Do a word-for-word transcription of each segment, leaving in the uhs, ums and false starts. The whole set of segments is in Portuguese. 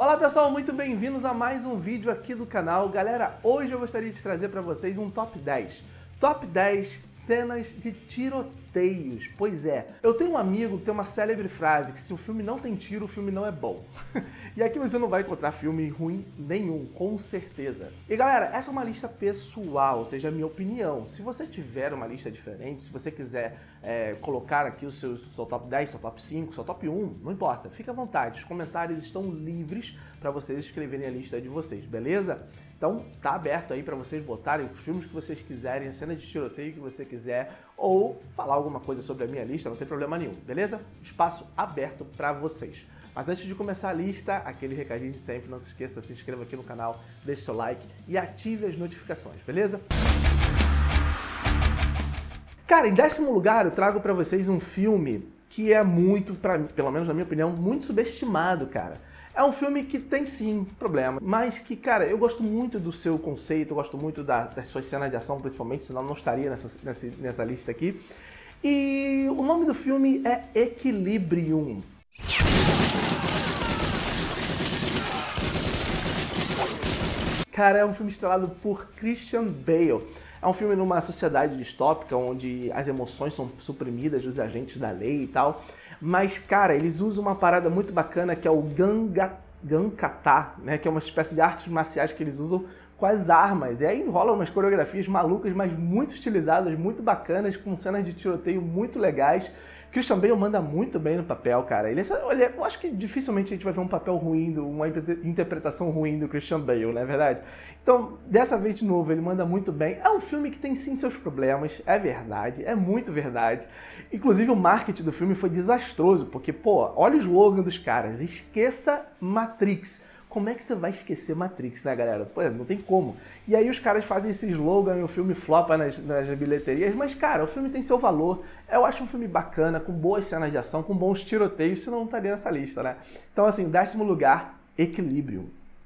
Olá pessoal, muito bem-vindos a mais um vídeo aqui do canal. Galera, hoje eu gostaria de trazer para vocês um top dez. Top dez cenas de tiroteios. Pois é, eu tenho um amigo que tem uma célebre frase que se o filme não tem tiro, o filme não é bom. E aqui você não vai encontrar filme ruim nenhum, com certeza. E galera, essa é uma lista pessoal, ou seja, a minha opinião. Se você tiver uma lista diferente, se você quiser é, colocar aqui o seu, seu top dez, seu top cinco, seu top um, não importa, fique à vontade. Os comentários estão livres para vocês escreverem a lista de vocês, beleza? Então tá aberto aí para vocês botarem os filmes que vocês quiserem, a cena de tiroteio que você quiser, ou falar alguma coisa sobre a minha lista, não tem problema nenhum, beleza? Espaço aberto para vocês. Mas antes de começar a lista, aquele recadinho de sempre, não se esqueça, se inscreva aqui no canal, deixe seu like e ative as notificações, beleza? Cara, em décimo lugar eu trago para vocês um filme que é muito, pra, pelo menos na minha opinião, muito subestimado, cara. É um filme que tem sim problema, mas que, cara, eu gosto muito do seu conceito, eu gosto muito da, das suas cenas de ação, principalmente, senão não estaria nessa, nessa, nessa lista aqui. E o nome do filme é Equilibrium. Cara, é um filme estrelado por Christian Bale. É um filme numa sociedade distópica onde as emoções são suprimidas dos agentes da lei e tal. Mas, cara, eles usam uma parada muito bacana que é o Ganga, Gankatá, né? Que é uma espécie de artes marciais que eles usam com as armas. E aí rolam umas coreografias malucas, mas muito estilizadas, muito bacanas, com cenas de tiroteio muito legais. Christian Bale manda muito bem no papel, cara. Ele, olha, eu acho que dificilmente a gente vai ver um papel ruim, uma interpretação ruim do Christian Bale, não é verdade? Então, dessa vez de novo, ele manda muito bem. É um filme que tem sim seus problemas, é verdade, é muito verdade. Inclusive o marketing do filme foi desastroso, porque, pô, olha o slogan dos caras, esqueça Matrix. Como é que você vai esquecer Matrix, né, galera? Pô, não tem como. E aí os caras fazem esse slogan e o filme flopa nas, nas bilheterias, mas, cara, o filme tem seu valor. Eu acho um filme bacana, com boas cenas de ação, com bons tiroteios, senão não estaria nessa lista, né? Então, assim, décimo lugar, Equilibrium.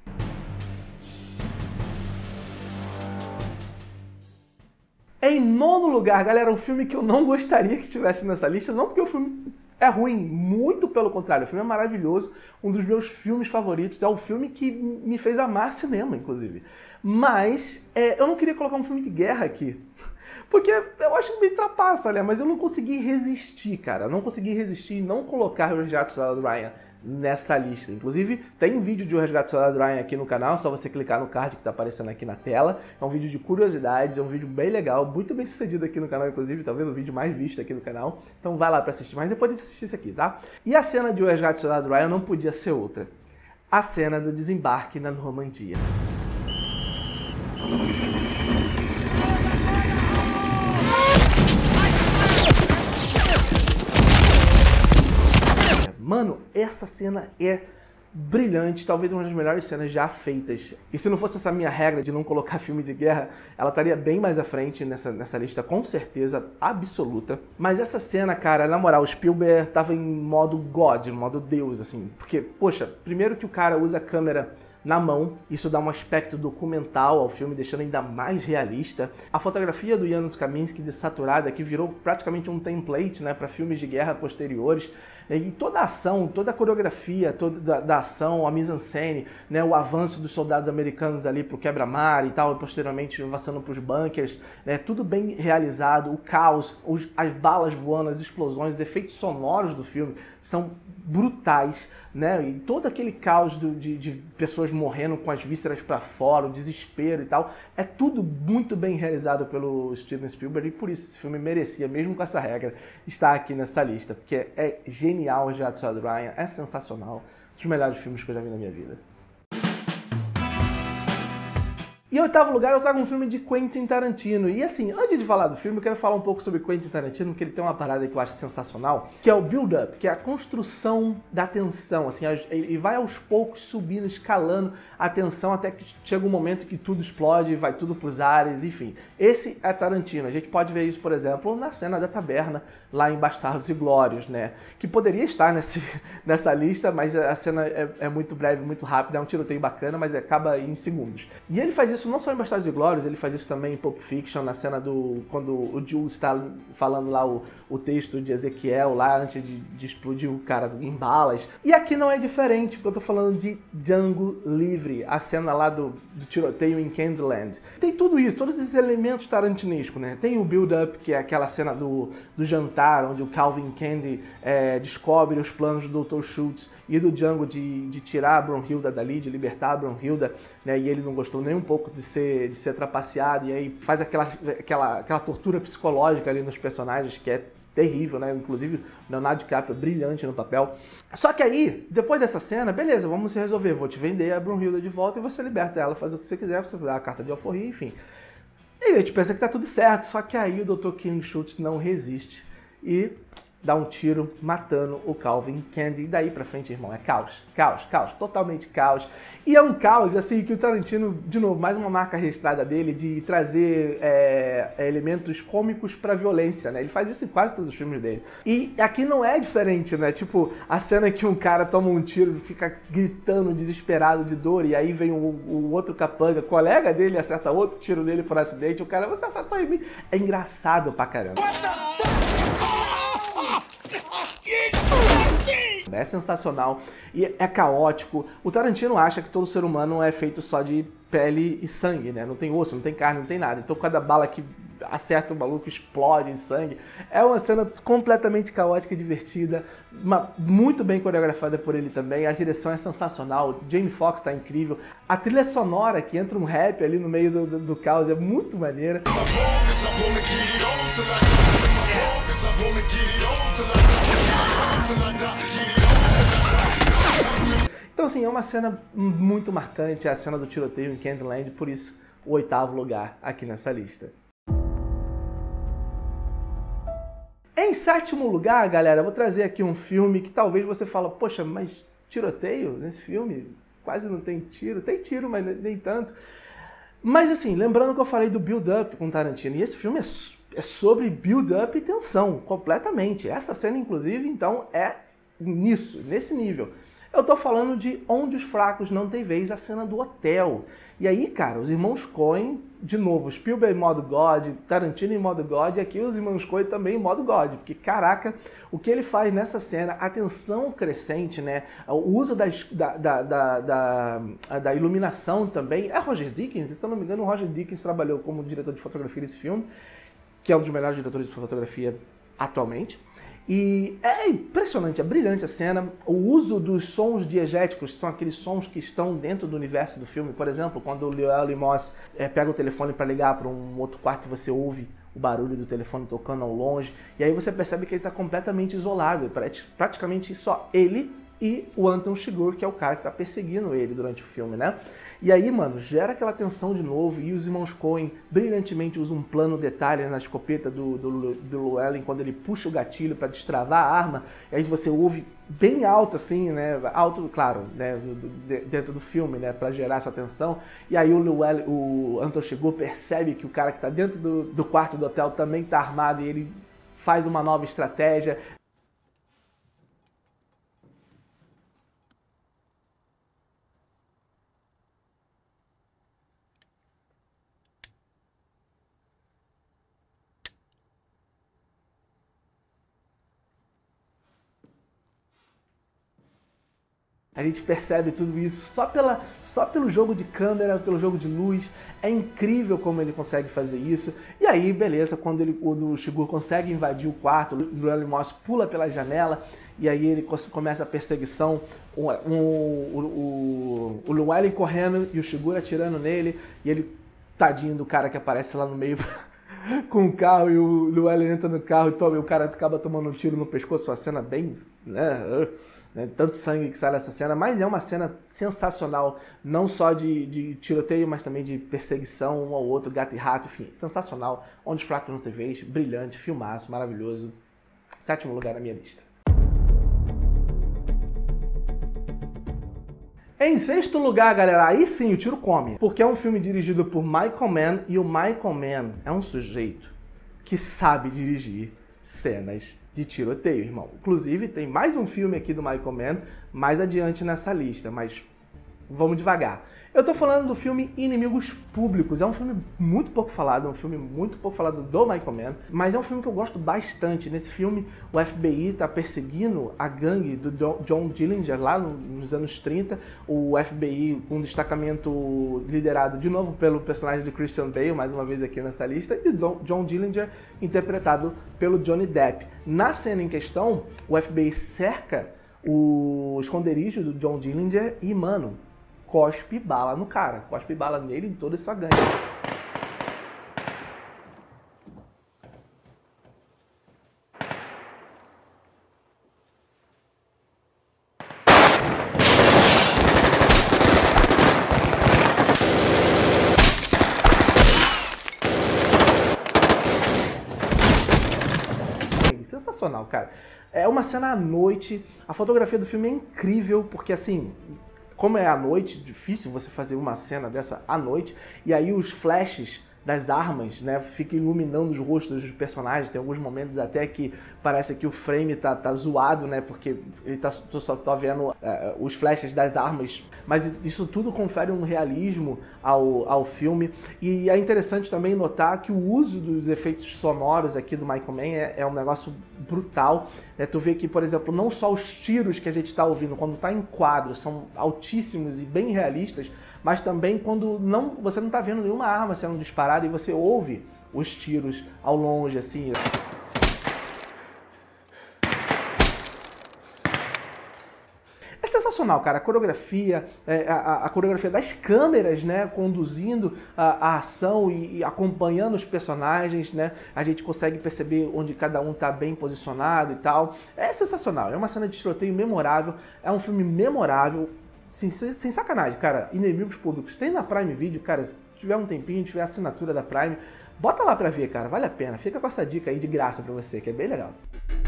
Em nono lugar, galera, um filme que eu não gostaria que tivesse nessa lista, não porque o filme é ruim, muito pelo contrário, o filme é maravilhoso, um dos meus filmes favoritos, é o filme que me fez amar cinema, inclusive. Mas é, eu não queria colocar um filme de guerra aqui, porque eu acho que me trapaça, né? Mas eu não consegui resistir, cara, eu não consegui resistir e não colocar o Resgate do Soldado Ryan nessa lista. Inclusive, tem um vídeo de O Resgate do Soldado Ryan aqui no canal, é só você clicar no card que está aparecendo aqui na tela. É um vídeo de curiosidades, é um vídeo bem legal, muito bem sucedido aqui no canal, inclusive, talvez o vídeo mais visto aqui no canal. Então vai lá para assistir, mas depois de assistir isso aqui, tá? E a cena de O Resgate do Soldado Ryan não podia ser outra. A cena do desembarque na Normandia. Mano, essa cena é brilhante, talvez uma das melhores cenas já feitas. E se não fosse essa minha regra de não colocar filme de guerra, ela estaria bem mais à frente nessa, nessa lista, com certeza absoluta. Mas essa cena, cara, na moral, o Spielberg tava em modo God, modo Deus, assim. Porque, poxa, primeiro que o cara usa a câmera na mão, isso dá um aspecto documental ao filme, deixando ainda mais realista. A fotografia do Janusz Kaminski desaturada, que virou praticamente um template, né, para filmes de guerra posteriores. E toda a ação, toda a coreografia toda da, da ação, a mise-en-scène, né, o avanço dos soldados americanos ali pro quebra-mar e tal, e posteriormente avançando pros bunkers, né, tudo bem realizado, o caos, os, as balas voando, as explosões, os efeitos sonoros do filme são brutais, né, e todo aquele caos do, de, de pessoas morrendo com as vísceras para fora, o desespero e tal, é tudo muito bem realizado pelo Steven Spielberg, e por isso esse filme merecia, mesmo com essa regra, estar aqui nessa lista, porque é genial. Genial, O Resgate do Soldado Ryan, é sensacional, um dos melhores filmes que eu já vi na minha vida. E em oitavo lugar eu trago um filme de Quentin Tarantino. E assim, antes de falar do filme, eu quero falar um pouco sobre Quentin Tarantino, porque ele tem uma parada que eu acho sensacional, que é o build-up, que é a construção da tensão. Assim, ele vai aos poucos subindo, escalando a tensão até que chega um momento que tudo explode, vai tudo pros ares, enfim. Esse é Tarantino. A gente pode ver isso, por exemplo, na cena da taberna, lá em Bastardos e Glórios, né? Que poderia estar nesse, nessa lista, mas a cena é, é muito breve, muito rápida, é um tiroteio bacana, mas acaba em segundos. E ele faz isso isso não só em Bastardos e Glórias, ele faz isso também em Pulp Fiction, na cena do... quando o Jules está falando lá o, o texto de Ezequiel, lá antes de, de explodir o cara em balas. E aqui não é diferente, porque eu tô falando de Django Livre, a cena lá do, do tiroteio em Candyland. Tem tudo isso, todos esses elementos tarantinescos, né? Tem o build-up, que é aquela cena do, do jantar, onde o Calvin Candy é, descobre os planos do doutor Schultz e do Django de, de tirar a Brunhilda dali, de libertar a Brunhilda, né? E ele não gostou nem um pouco de ser, de ser trapaceado, e aí faz aquela, aquela, aquela tortura psicológica ali nos personagens, que é terrível, né? Inclusive, Leonardo DiCaprio brilhante no papel. Só que aí, depois dessa cena, beleza, vamos se resolver. Vou te vender a Brunhilda de volta e você liberta ela, faz o que você quiser, você dá a carta de alforria, enfim. E a gente pensa que tá tudo certo, só que aí o doutor King Schultz não resiste e dá um tiro matando o Calvin Candy. E daí pra frente, irmão, é caos, caos, caos, totalmente caos. E é um caos, assim, que o Tarantino, de novo, mais uma marca registrada dele de trazer é, elementos cômicos pra violência, né? Ele faz isso em quase todos os filmes dele. E aqui não é diferente, né? Tipo, a cena que um cara toma um tiro, fica gritando, desesperado de dor, e aí vem o, o outro capanga, colega dele, acerta outro tiro nele por acidente, o cara, você acertou em mim. É engraçado pra caramba. É sensacional e é caótico. O Tarantino acha que todo ser humano é feito só de pele e sangue, né? Não tem osso, não tem carne, não tem nada. Então cada bala que acerta o maluco explode em sangue. É uma cena completamente caótica e divertida, uma, muito bem coreografada por ele também. A direção é sensacional, Jamie Foxx tá incrível. A trilha sonora, que entra um rap ali no meio do, do, do caos, é muito maneira. Então assim, é uma cena muito marcante, a cena do tiroteio em Candyland, por isso o oitavo lugar aqui nessa lista. Em sétimo lugar, galera, eu vou trazer aqui um filme que talvez você fala, poxa, mas tiroteio nesse filme? Quase não tem tiro. Tem tiro, mas nem tanto. Mas assim, lembrando que eu falei do build-up com Tarantino, e esse filme é, é sobre build-up e tensão, completamente. Essa cena, inclusive, então, é nisso, nesse nível. Eu tô falando de Onde os Fracos Não Têm Vez, a cena do hotel. E aí, cara, os irmãos Coen, de novo, Spielberg em modo God, Tarantino em modo God, e aqui os irmãos Coen também em modo God. Porque, caraca, o que ele faz nessa cena, a tensão crescente, né? O uso da, da, da, da, da, da iluminação também. É Roger Deakins? Se eu não me engano, o Roger Deakins trabalhou como diretor de fotografia desse filme, que é um dos melhores diretores de fotografia atualmente. E é impressionante, é brilhante a cena. O uso dos sons diegéticos, que são aqueles sons que estão dentro do universo do filme. Por exemplo, quando o Llewellyn Moss é, pega o telefone para ligar para um outro quarto e você ouve o barulho do telefone tocando ao longe. E aí você percebe que ele está completamente isolado. Praticamente só ele e o Anton Chigurh, que é o cara que está perseguindo ele durante o filme, né? E aí, mano, gera aquela tensão de novo, e os irmãos Coen brilhantemente usam um plano detalhe na escopeta do, do, do Llewellyn quando ele puxa o gatilho para destravar a arma, e aí você ouve bem alto assim, né, alto, claro, né, dentro do filme, né, para gerar essa tensão, e aí o Llewellyn, o Anton Chigurh percebe que o cara que tá dentro do, do quarto do hotel também tá armado, e ele faz uma nova estratégia. A gente percebe tudo isso só, pela, só pelo jogo de câmera, pelo jogo de luz. É incrível como ele consegue fazer isso. E aí, beleza, quando, ele, quando o Chigurh consegue invadir o quarto, o Llewellyn Moss pula pela janela, e aí ele começa a perseguição, um, um, o, o, o Llewellyn correndo e o Chigurh atirando nele, e ele, tadinho do cara que aparece lá no meio com o carro, e o Llewellyn entra no carro e, toma, e o cara acaba tomando um tiro no pescoço, uma cena bem, né... Né, tanto sangue que sai dessa cena, mas é uma cena sensacional, não só de, de tiroteio, mas também de perseguição um ao outro, gato e rato, enfim, sensacional. Onde os Fracos Não Têm Vez, brilhante, filmaço, maravilhoso. Sétimo lugar na minha lista. Em sexto lugar, galera, aí sim o tiro come, porque é um filme dirigido por Michael Mann, e o Michael Mann é um sujeito que sabe dirigir cenas de tiroteio, irmão. Inclusive, tem mais um filme aqui do Michael Mann mais adiante nessa lista, mas Vamos devagar. Eu tô falando do filme Inimigos Públicos. É um filme muito pouco falado, é um filme muito pouco falado do Michael Mann, mas é um filme que eu gosto bastante. Nesse filme, o F B I tá perseguindo a gangue do John Dillinger lá nos anos trinta. O F B I, um destacamento liderado de novo pelo personagem de Christian Bale, mais uma vez aqui nessa lista, e o John Dillinger interpretado pelo Johnny Depp. Na cena em questão, o F B I cerca o esconderijo do John Dillinger e, mano, cospe bala no cara, cospe bala nele e em toda a sua gangue. Sensacional, cara. É uma cena à noite, a fotografia do filme é incrível, porque assim, como é à noite, difícil você fazer uma cena dessa à noite, e aí os flashes das armas, né, ficam iluminando os rostos dos personagens. Tem alguns momentos até que parece que o frame tá, tá zoado, né, porque ele tá, tu só tá vendo uh, os flashes das armas, mas isso tudo confere um realismo ao, ao filme. E é interessante também notar que o uso dos efeitos sonoros aqui do Michael Mann é, é um negócio brutal, né? Tu vê que, por exemplo, não só os tiros que a gente tá ouvindo quando tá em quadro são altíssimos e bem realistas, mas também quando não, você não tá vendo nenhuma arma sendo disparada e você ouve os tiros ao longe, assim. É sensacional, cara, a coreografia, é, a, a coreografia das câmeras, né, conduzindo a, a ação e, e acompanhando os personagens, né, a gente consegue perceber onde cada um tá bem posicionado e tal. É sensacional, é uma cena de tiroteio memorável, é um filme memorável. Sem, sem sacanagem, cara, Inimigos Públicos, tem na Prime Video, cara, se tiver um tempinho, tiver assinatura da Prime, bota lá pra ver, cara, vale a pena, fica com essa dica aí de graça pra você, que é bem legal.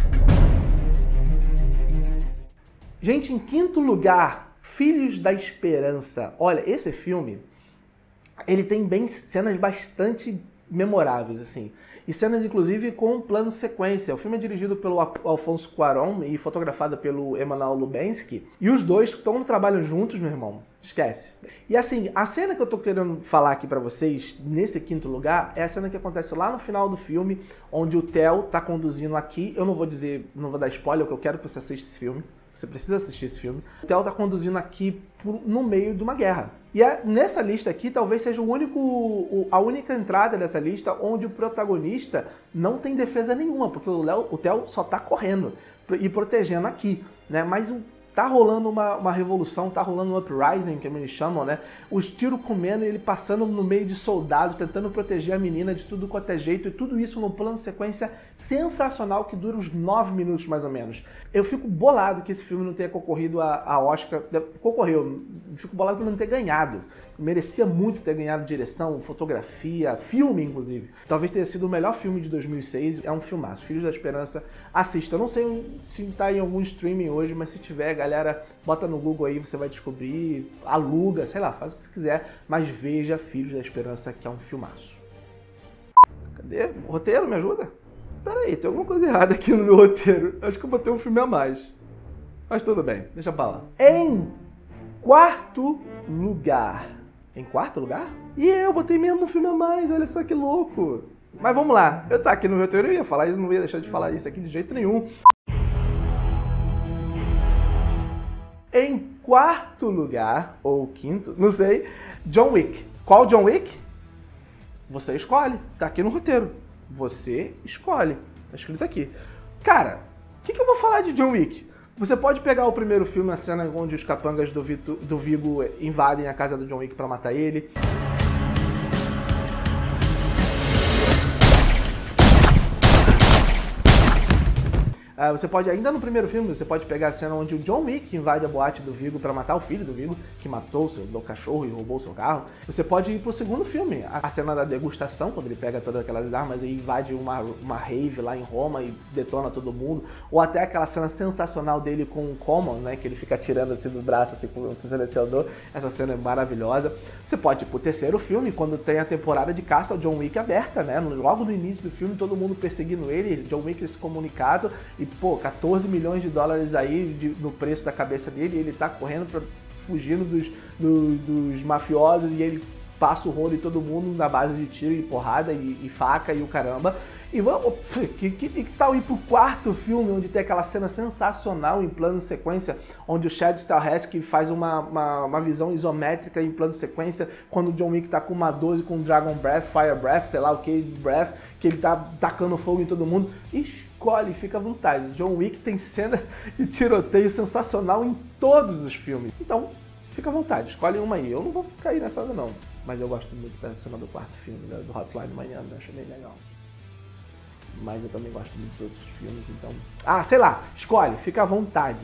Gente, em quinto lugar, Filhos da Esperança. Olha, esse filme, ele tem bem cenas bastante memoráveis, assim. E cenas, inclusive, com plano sequência. O filme é dirigido pelo Alfonso Cuarón e fotografado pelo Emmanuel Lubensky. E os dois estão trabalham juntos, meu irmão. Esquece. E assim, a cena que eu tô querendo falar aqui pra vocês, nesse quinto lugar, é a cena que acontece lá no final do filme, onde o Theo tá conduzindo aqui. Eu não vou dizer, não vou dar spoiler, porque eu quero que você assista esse filme. Você precisa assistir esse filme. O Theo tá conduzindo aqui por, no meio de uma guerra. E é, nessa lista aqui, talvez seja o único, o, a única entrada dessa lista onde o protagonista não tem defesa nenhuma, porque o, Léo, o Theo só tá correndo e protegendo aqui, né? Mas o tá rolando uma, uma revolução, tá rolando um uprising, que eles chamam, né? Os tiros comendo e ele passando no meio de soldados, tentando proteger a menina de tudo quanto é jeito, e tudo isso num plano de sequência sensacional que dura uns nove minutos, mais ou menos. Eu fico bolado que esse filme não tenha concorrido a, a Oscar. Concorreu, fico bolado por não ter ganhado. Merecia muito ter ganhado direção, fotografia, filme, inclusive. Talvez tenha sido o melhor filme de dois mil e seis. É um filmaço. Filhos da Esperança, assista. Eu não sei se tá em algum streaming hoje, mas se tiver, galera, bota no Google aí, você vai descobrir, aluga, sei lá, faz o que você quiser, mas veja Filhos da Esperança, que é um filmaço. Cadê? O roteiro, me ajuda? Pera aí, tem alguma coisa errada aqui no meu roteiro. Acho que eu botei um filme a mais. Mas tudo bem, deixa pra lá. Em quarto lugar... Em quarto lugar? E eu botei mesmo um filme a mais, olha só que louco. Mas vamos lá, eu tá aqui no roteiro, eu ia falar, eu não ia deixar de falar isso aqui de jeito nenhum. Em quarto lugar, ou quinto, não sei, John Wick. Qual John Wick? Você escolhe, tá aqui no roteiro. Você escolhe, tá escrito aqui. Cara, o que, que eu vou falar de John Wick? Você pode pegar o primeiro filme, a cena onde os capangas do, Vito, do Viggo invadem a casa do John Wick pra matar ele. Uh, você pode, ainda no primeiro filme, você pode pegar a cena onde o John Wick invade a boate do Viggo para matar o filho do Viggo, que matou o seu do cachorro e roubou o seu carro. Você pode ir pro segundo filme, a cena da degustação, quando ele pega todas aquelas armas e invade uma, uma rave lá em Roma e detona todo mundo. Ou até aquela cena sensacional dele com o Common, né, que ele fica atirando assim do braço, assim, com o silenciador. Essa cena é maravilhosa. Você pode ir pro terceiro filme, quando tem a temporada de caça ao John Wick aberta, né? Logo no início do filme, todo mundo perseguindo ele, John Wick esse comunicado, e pô, quatorze milhões de dólares aí de, no preço da cabeça dele, e ele tá correndo pra fugindo dos, do, dos mafiosos e ele passa o rolo em todo mundo na base de tiro e porrada e, e faca e o caramba. E vamos, que, que, que tal ir pro quarto filme, onde tem aquela cena sensacional em plano sequência, onde o Chad Stahelski faz uma, uma, uma visão isométrica em plano sequência, quando o John Wick tá com uma doze, com Dragon Breath, Fire Breath, sei lá o que, Breath, que ele tá tacando fogo em todo mundo. Escolhe, fica à vontade. John Wick tem cena de tiroteio sensacional em todos os filmes. Então, fica à vontade, escolhe uma aí. Eu não vou cair nessa hora não, mas eu gosto muito da cena do quarto filme, né, do Hotline Miami, eu acho bem legal. Mas eu também gosto muito dos outros filmes, então... Ah, sei lá, escolhe, fica à vontade.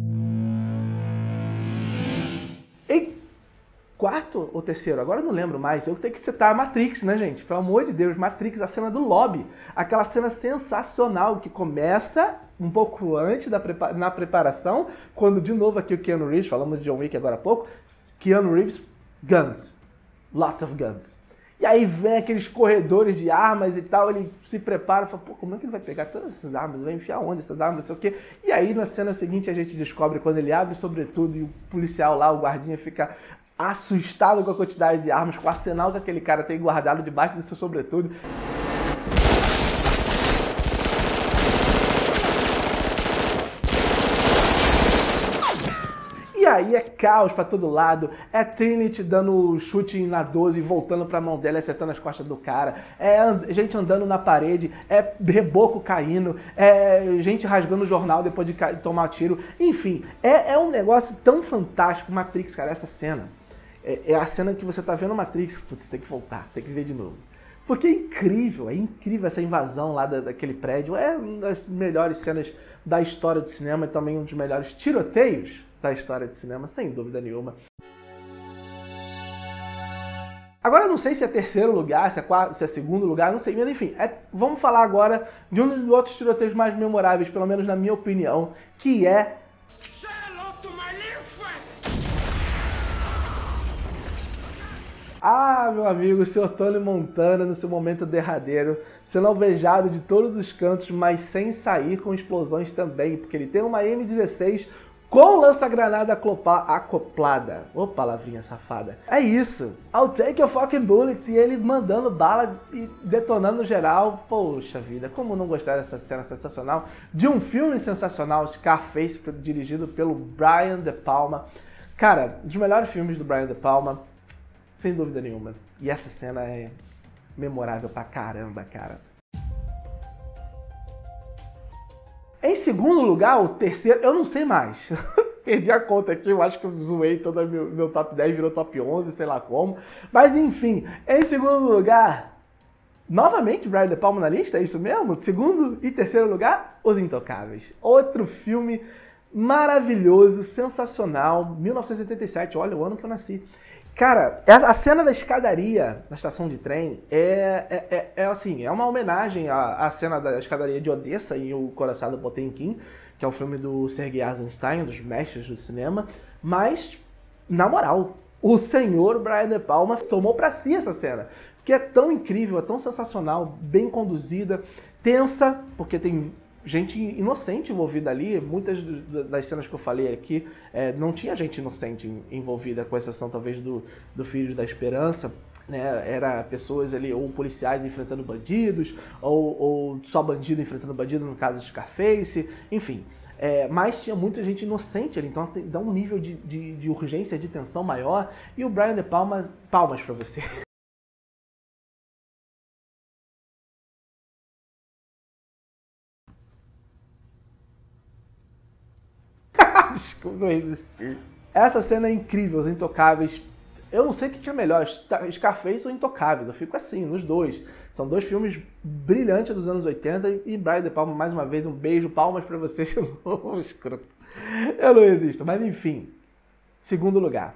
E quarto ou terceiro? Agora eu não lembro mais. Eu tenho que citar a Matrix, né, gente? Pelo amor de Deus, Matrix, a cena do lobby. Aquela cena sensacional que começa um pouco antes da prepa- na preparação, quando de novo aqui o Keanu Reeves, falamos de John Wick agora há pouco, Keanu Reeves, guns. Lots of guns. E aí vem aqueles corredores de armas e tal, ele se prepara e fala, pô, como é que ele vai pegar todas essas armas? Vai enfiar onde essas armas, não sei o quê. E aí na cena seguinte a gente descobre, quando ele abre sobretudo e o policial lá, o guardinha, fica assustado com a quantidade de armas, com o arsenal que aquele cara tem guardado debaixo do seu sobretudo. E aí é caos pra todo lado, é Trinity dando chute na doze e voltando pra mão dela e acertando as costas do cara, é and- gente andando na parede, é reboco caindo, é gente rasgando o jornal depois de ca- tomar tiro, enfim, é, é um negócio tão fantástico, Matrix, cara, essa cena. É, é a cena que você tá vendo Matrix, putz, tem que voltar, tem que ver de novo. Porque é incrível, é incrível essa invasão lá da, daquele prédio, é uma das melhores cenas da história do cinema e também um dos melhores tiroteios da história de cinema, sem dúvida nenhuma. Agora eu não sei se é terceiro lugar, se é, quarto, se é segundo lugar, não sei, mas enfim, é, vamos falar agora de um dos outros tiroteios mais memoráveis, pelo menos na minha opinião, que é... Ah, meu amigo, o senhor Tony Montana no seu momento derradeiro, sendo alvejado de todos os cantos, mas sem sair com explosões também, porque ele tem uma M dezesseis com lança-granada acoplada. Ô, palavrinha safada. É isso. I'll take your fucking bullets. E ele mandando bala e detonando geral. Poxa vida, como não gostar dessa cena sensacional? De um filme sensacional, Scarface, dirigido pelo Brian De Palma. Cara, um dos melhores filmes do Brian De Palma, sem dúvida nenhuma. E essa cena é memorável pra caramba, cara. Em segundo lugar, o terceiro, eu não sei mais. Perdi a conta aqui, eu acho que eu zoei todo o meu, meu top dez, virou top onze, sei lá como. Mas enfim, em segundo lugar, novamente Brian De Palma na lista, é isso mesmo? Segundo e terceiro lugar, Os Intocáveis. Outro filme maravilhoso, sensacional, mil novecentos e oitenta e sete, olha o ano que eu nasci. Cara, a cena da escadaria na estação de trem é, é, é, é assim, é uma homenagem à, à cena da escadaria de Odessa em O Coração do Potemkin, que é um filme do Sergei Eisenstein, um dos mestres do cinema, mas, na moral, o senhor Brian De Palma tomou pra si essa cena, que é tão incrível, é tão sensacional, bem conduzida, tensa, porque tem gente inocente envolvida ali, muitas das cenas que eu falei aqui, é, não tinha gente inocente envolvida, com exceção talvez do, do Filho da Esperança, né? Era pessoas ali, ou policiais enfrentando bandidos, ou, ou só bandido enfrentando bandido, no caso de Scarface, enfim. É, mas tinha muita gente inocente ali, então dá um nível de, de, de urgência, de tensão maior, e o Brian De Palma, palmas pra você. Desculpa, não resisti. Essa cena é incrível, Os Intocáveis. Eu não sei o que é melhor, Scarface ou Intocáveis. Eu fico assim, nos dois. São dois filmes brilhantes dos anos oitenta. E Brian De Palma, mais uma vez, um beijo, palmas pra vocês. Eu escroto. Eu não resisto, mas enfim. Segundo lugar.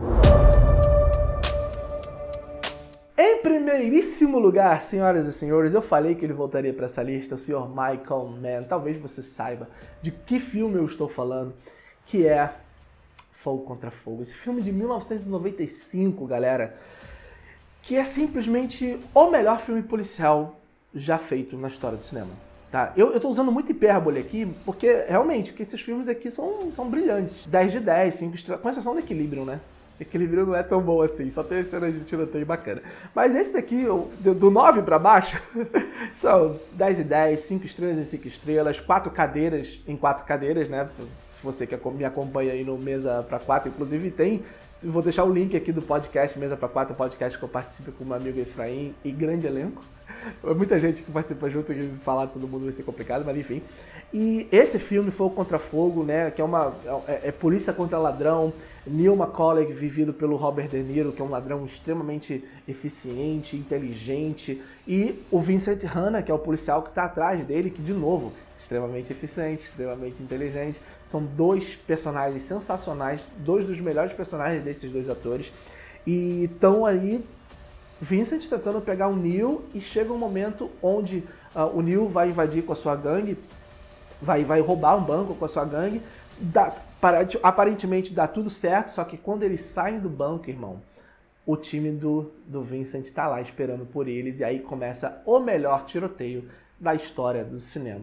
Em primeiríssimo lugar, senhoras e senhores, eu falei que ele voltaria para essa lista, o senhor Michael Mann. Talvez você saiba de que filme eu estou falando, que é Fogo contra Fogo. Esse filme de mil novecentos e noventa e cinco, galera, que é simplesmente o melhor filme policial já feito na história do cinema. Tá? Eu, eu tô usando muito hipérbole aqui, porque realmente, porque esses filmes aqui são, são brilhantes. dez de dez, cinco estrelas, com exceção do Equilíbrio, né? Equilíbrio não é tão bom assim, só tem cena de tiroteio bacana. Mas esse daqui, do nove pra baixo, são dez de dez, cinco estrelas em cinco estrelas, quatro cadeiras em quatro cadeiras, né? Você que me acompanha aí no Mesa pra quatro, inclusive tem, vou deixar o link aqui do podcast Mesa pra quatro, podcast que eu participo com o meu amigo Efraim e grande elenco. Muita gente que participa junto e falar todo mundo vai ser complicado, mas enfim. E esse filme foi o Contrafogo, né, que é uma é, é polícia contra ladrão. Neil McCauley, vivido pelo Robert De Niro, que é um ladrão extremamente eficiente, inteligente, e o Vincent Hanna, que é o policial que está atrás dele, que de novo, extremamente eficiente, extremamente inteligente. São dois personagens sensacionais, dois dos melhores personagens desses dois atores, e estão aí Vincent tentando pegar o Neil, e chega um momento onde uh, o Neil vai invadir com a sua gangue, vai, vai roubar um banco com a sua gangue, dá, para, aparentemente dá tudo certo, só que quando eles saem do banco, irmão, o time do, do Vincent tá lá esperando por eles, e aí começa o melhor tiroteio da história do cinema.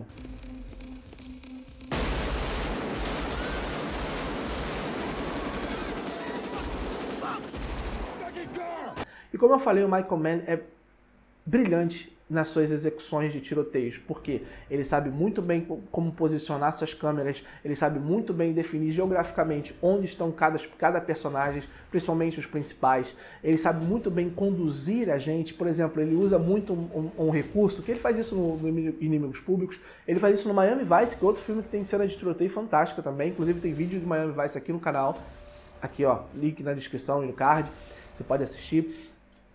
E como eu falei, o Michael Mann é brilhante nas suas execuções de tiroteios, porque ele sabe muito bem como posicionar suas câmeras, ele sabe muito bem definir geograficamente onde estão cada, cada personagem, principalmente os principais, ele sabe muito bem conduzir a gente. Por exemplo, ele usa muito um, um, um recurso, que ele faz isso no, no Inimigos Públicos, ele faz isso no Miami Vice, que é outro filme que tem cena de tiroteio fantástica também, inclusive tem vídeo de Miami Vice aqui no canal, aqui ó, link na descrição e no card, você pode assistir.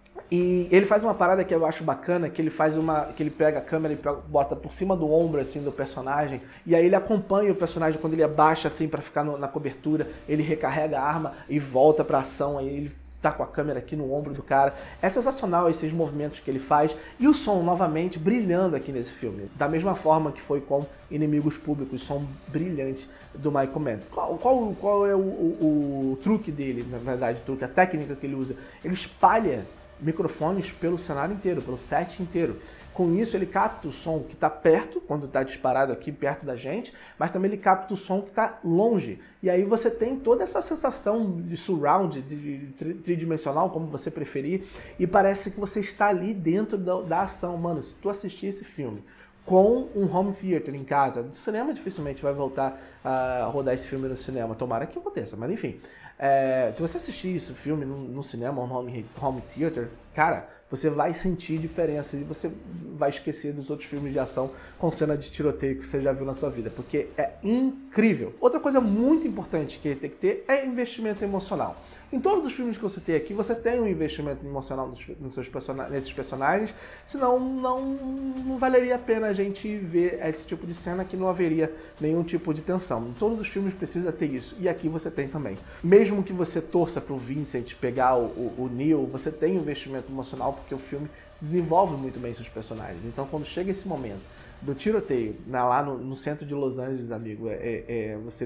E ele faz uma parada que eu acho bacana, que ele faz uma, que ele pega a câmera e pega, bota por cima do ombro assim do personagem, e aí ele acompanha o personagem quando ele abaixa assim para ficar no, na cobertura, ele recarrega a arma e volta para ação, aí ele tá com a câmera aqui no ombro do cara. É sensacional esses movimentos que ele faz, e o som novamente brilhando aqui nesse filme, da mesma forma que foi com Inimigos Públicos, som brilhante do Michael Mann. Qual, qual, qual é o, o, o truque dele, na verdade, o truque, a técnica que ele usa? Ele espalha microfones pelo cenário inteiro, pelo set inteiro. Com isso ele capta o som que está perto, quando está disparado aqui perto da gente, mas também ele capta o som que está longe. E aí você tem toda essa sensação de surround, de tridimensional, como você preferir, e parece que você está ali dentro da, da ação. Mano, se tu assistir esse filme com um home theater em casa, o cinema dificilmente vai voltar a rodar esse filme no cinema, tomara que aconteça, mas enfim. É, se você assistir esse filme no, no cinema, no home, home theater, cara, você vai sentir diferença e você vai esquecer dos outros filmes de ação com cena de tiroteio que você já viu na sua vida, porque é incrível. Outra coisa muito importante que tem que ter é investimento emocional. Em todos os filmes que você tem aqui, você tem um investimento emocional nos, nos seus person nesses personagens, senão não, não valeria a pena a gente ver esse tipo de cena, que não haveria nenhum tipo de tensão. Em todos os filmes precisa ter isso, e aqui você tem também. Mesmo que você torça para o Vincent pegar o, o, o Neil, você tem um investimento emocional, porque o filme desenvolve muito bem seus personagens. Então quando chega esse momento do tiroteio, lá no, no centro de Los Angeles, amigo, é, é, é você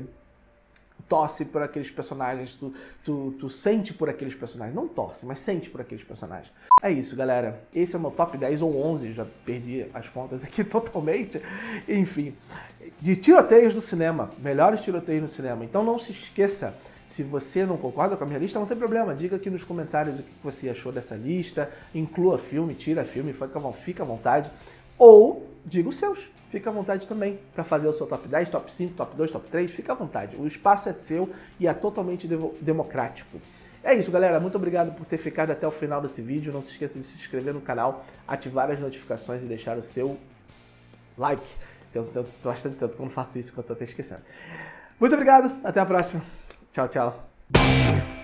torce por aqueles personagens, tu, tu, tu sente por aqueles personagens, não torce, mas sente por aqueles personagens. É isso, galera, esse é o meu top dez ou onze, já perdi as contas aqui totalmente, enfim, de tiroteios no cinema, melhores tiroteios no cinema. Então não se esqueça, se você não concorda com a minha lista, não tem problema, diga aqui nos comentários o que você achou dessa lista, inclua filme, tira filme, fica à vontade, ou diga os seus. Fica à vontade também para fazer o seu top dez, top cinco, top dois, top três, fica à vontade. O espaço é seu e é totalmente democrático. É isso, galera. Muito obrigado por ter ficado até o final desse vídeo. Não se esqueça de se inscrever no canal, ativar as notificações e deixar o seu like. Eu tô bastante tempo que eu não faço isso, que eu tô até esquecendo. Muito obrigado. Até a próxima. Tchau, tchau.